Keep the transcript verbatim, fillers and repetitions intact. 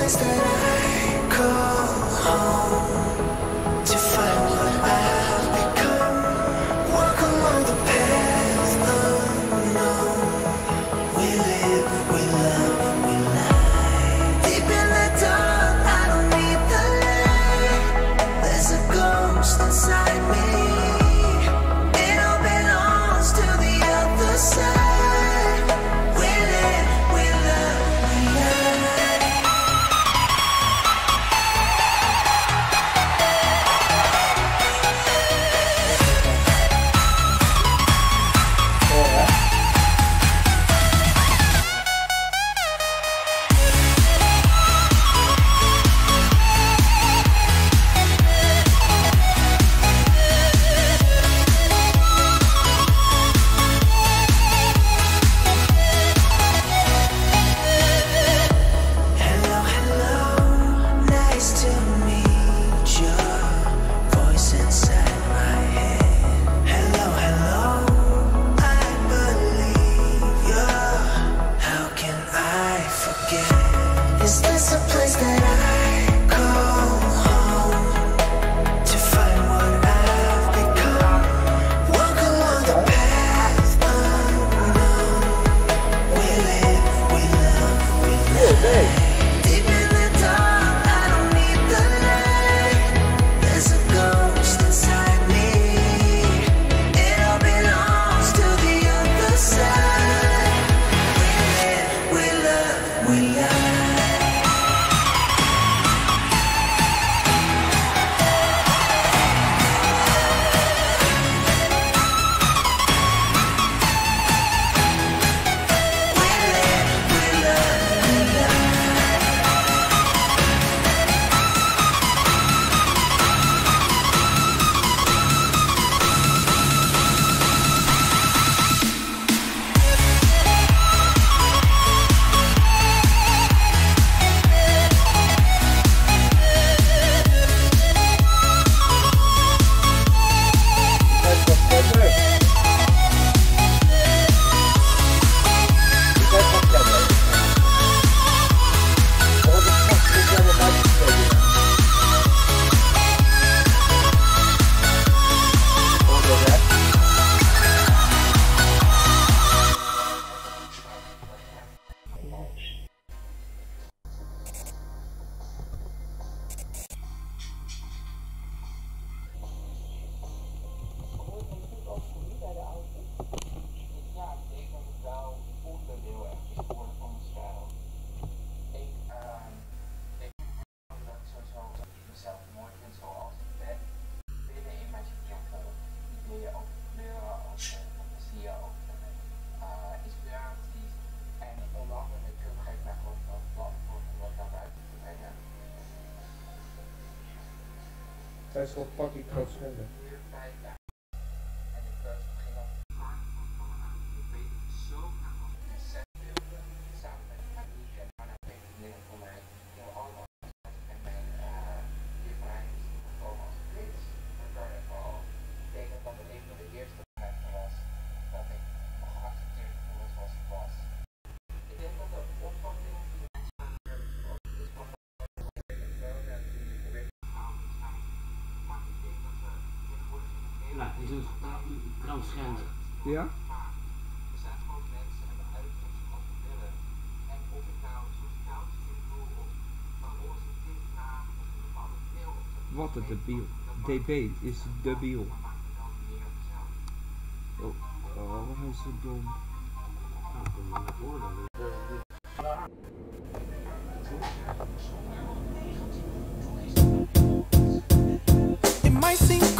place that I call home to find what I have become. Walk along the path unknown. We live, we love, we lie. Deep in the dark, I don't need the light. There's a ghost inside me. It all belongs to the other side. Is this a place that I call home to find what I've become? Walk along the path unknown. We live, we love, we lie. Deep in the dark, I don't need the light. There's a ghost inside me. It all belongs to the other side. We live, we love, we lie. Zij is wel pakje groot schilder. Ja, die zijn transgender. Ja? Wat een debiel. D B is debiel. Oh, oh, hij is zo dom. It might seem